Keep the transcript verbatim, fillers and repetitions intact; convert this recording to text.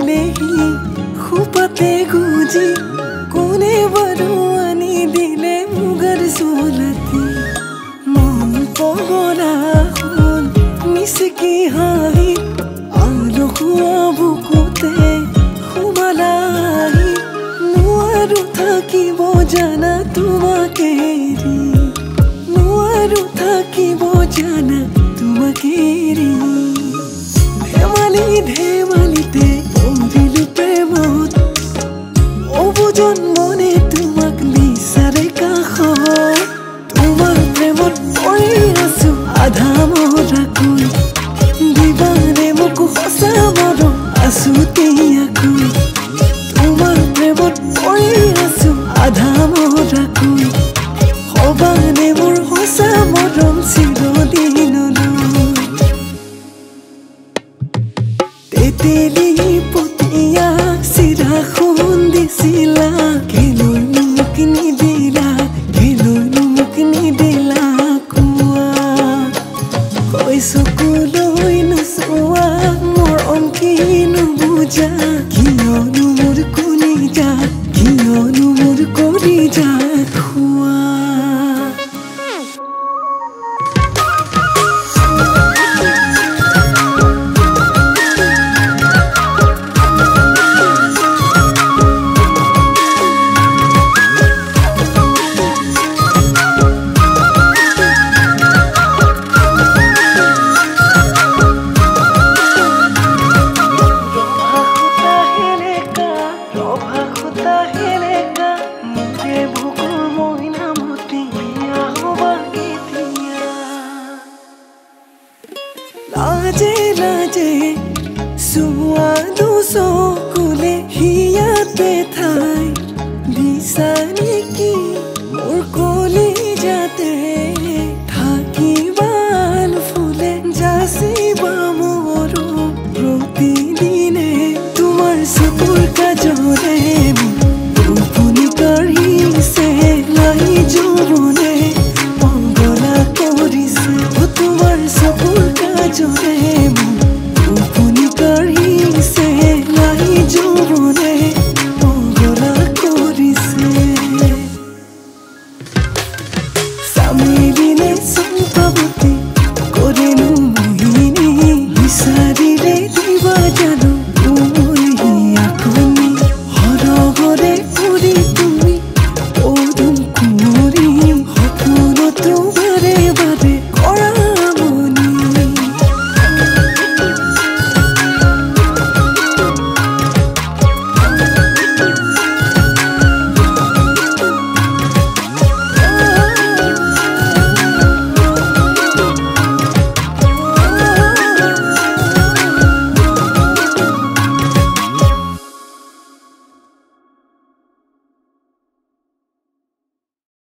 दिलेही खुपते Guzzi कोने बरु आनी दिले मुगर सोलती मन पगला हल मिसकी हाही आलो खुआ बुकुते खुबलाई नुआरु থাকিব জানা তোমাকে রে নুआरु থাকিব জানা তোমাকে রে ধেমালি ধেমালিতে পড়িলো প্রেমত অবুজন মনে তোমাক নিচাৰে কাষত তোমাৰ প্ৰেমত পৰি আছো আধা মৰাকৈ দিবানে মোক সঁচা মৰম আছো তিয়াকৈ তোমাৰ প্ৰেমত পৰি আছো আধা মৰাকৈ হবানে মোৰ সঁচা মৰম চিৰদিনলৈ তেতেলি পতিয়া চিৰা খুন্দিছিলা কেলৈনো মোক নিদিলা কেলৈনো মোক নিদিলা কোৱা কৈ চকুলৈ নোচোৱা মোৰ অংকি নুবুজা কিয়নো মোৰ কলিজা কিয়নো মোৰ কলিজা খোৱা লাজে লাজে চোৱা দুচকুলে হিয়াতে ঠাই দিছা নেকি